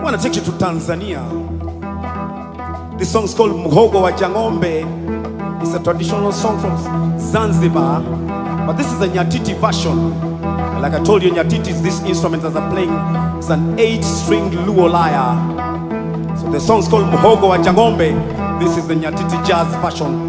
want to take you to Tanzania. This song is called Muhogo wa Jangombe. It's a traditional song from Zanzibar, but this is a Nyatiti version. Like I told you, Nyatiti is this instrument that I'm playing. It's an 8-string Luo lyre. So the song is called Muhogo wa Jangombe. This is the Nyatiti jazz version.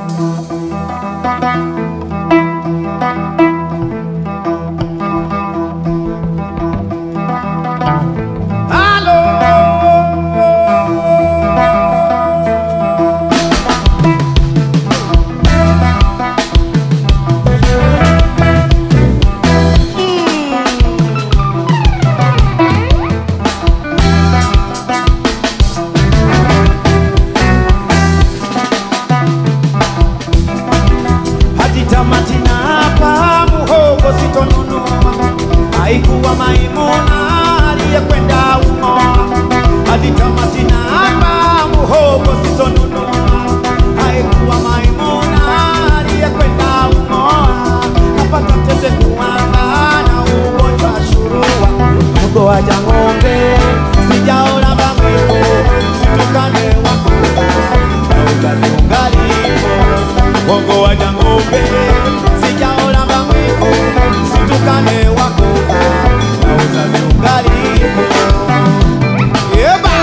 Haikuwa Maimuna aliyekwenda umoa, hadi tamati na hapa muhogo sitonunua. Haikuwa Maimuna aliyekwenda umoa, kapata tete kuanga na ugonjwa shurua. Muhogo wa Jangombe sijaona bamwiko, situkane wako na uzazi ungalipo. Muhogo wa Jangombe sijaona bamwiko, situkane wako na uzazi ungalipo. Yeba!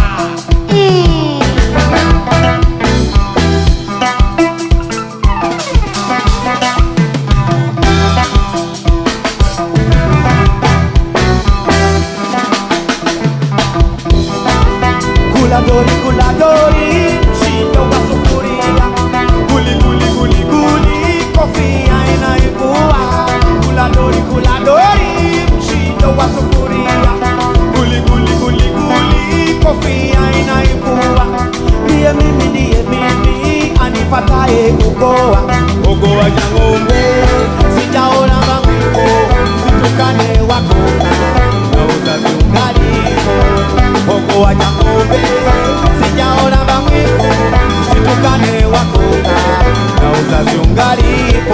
Kula dori, mshindo wa sufuria. Guli guli guli guli, kofia inaivua. Kula dori, mshindo wa sufuria. Guli guli guli guli, kofia inaivua. Ndiye mimi, anipataye kukoa. Muhogo wa Jangombe sijaona bamwiko, situkane wako na uzazi ungalipo. Muhogo wa Jangombe sijaona bamwiko, situkane wako na uzazi ungalipo.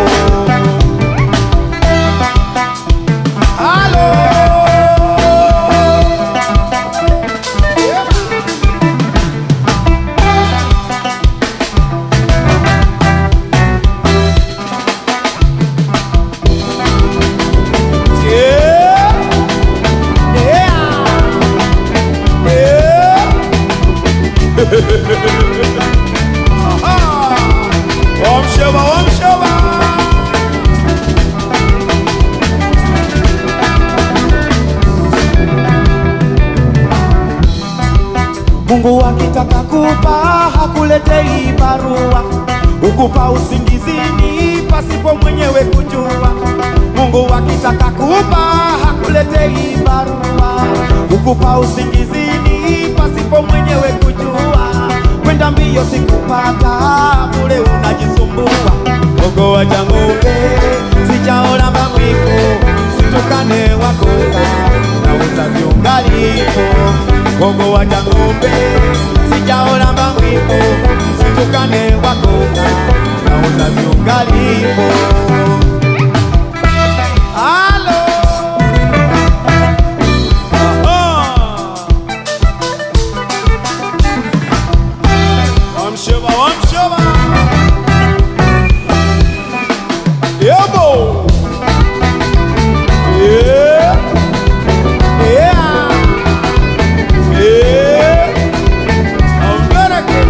Halo Wamsheba Mungu akitaka kupa hakuletei barua, ukupa usingizini pasipo mwenyewe kujua. Mungu akitaka kupa hakuletei barua, ukupa usingizini pasipo mwenyewe kujua. Kwenda mbio sikupata, bure unajisumbua. Muhogo wa Jangombe sijaona bamwiko, situkane wako na uzazi ungalipo. Muhogo wa Jangombe sijaona bamwiko, situkane wako na uzazi ungalipo. Wamsheba Yebo! Yeah! Yeah! Yeah! I'm gonna get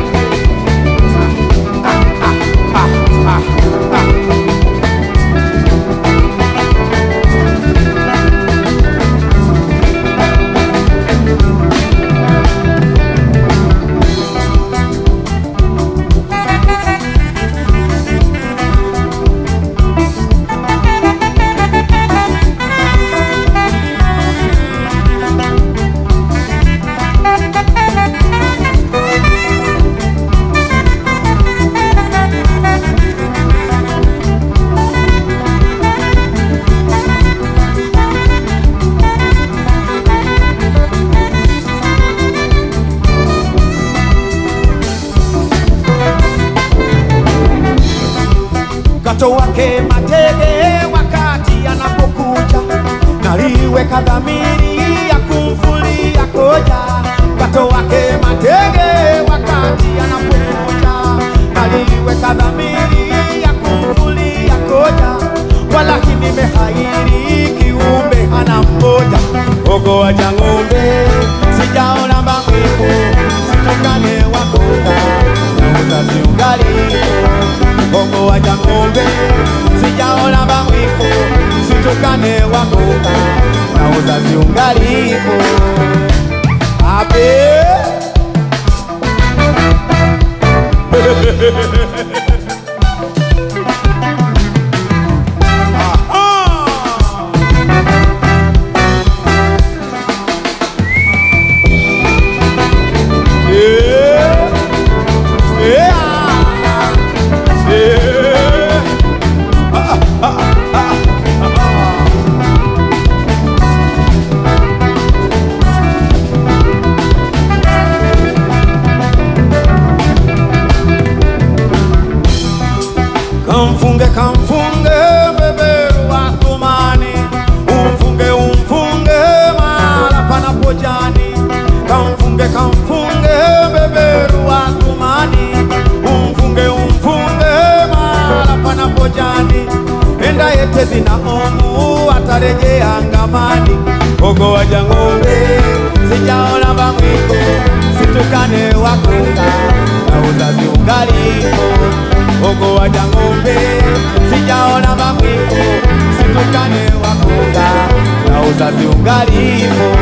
mtoto wake matege wakati anapokuja, naliweka dhamiri ya kumfulia yakoja, kato wake matege wakati anapokuja. Naliweka dhamiri ya kumvuli yakoja, walakini mehairi kiumbe hana mmoja. Gogo wa Jang'ombe sijaona mbangwiko, situkane wakonga na uzazi ungaliko. Gogo wa Jang'ombe sijaona mbangwiko, situkane wakonga na uzazi ungaliko. Abe Kamfunge beberu wa Thumani, umfunge mahala panapojani. Kamfunge beberu wa Thumani, umfunge mahala panapojani. Enda yete zina omu atarejea ngamani. Gogo wa Jang'ombe sijaona mbangwiko, situkane wakonga na uzazi ungaliko. Gogo wa Jang'ombe sijaona mbangwiko, situkane wakonga na uzazi ungaliko.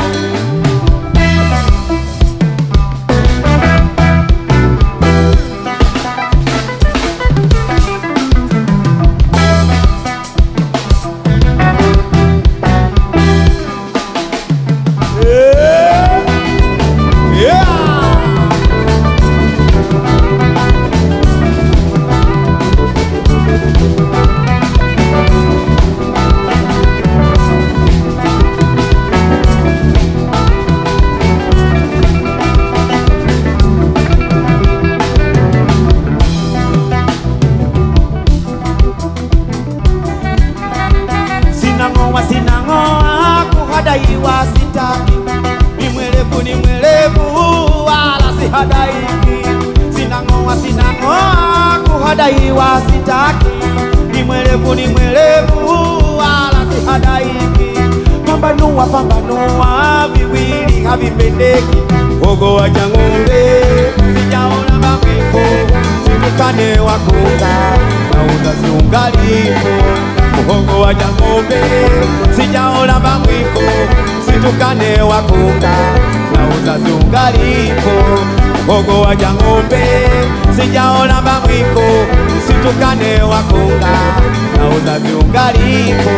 Sinangoa kuhadaiwa sitaki, ni mwelevu wala sihadaiki. Sinangoa kuhadaiwa sitaki, ni mwelevu wala sihadaiki. Pambanua viwili havipendeki. Gogo wa Jang'ombe sijaona mbangwiko, situkane wakonga na uzazi ungaliko. Gogo wa Jang'ombe sijaona mbangwiko, situkane wakonga na uzazi ungaliko. Gogo wa Jang'ombe sijaona mbangwiko, situkane wakonga na uzazi ungaliko.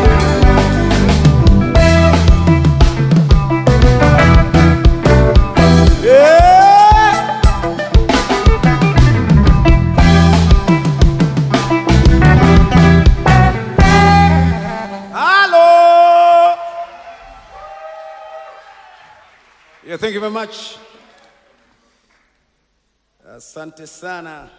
Yeah, thank you very much. Asante sana.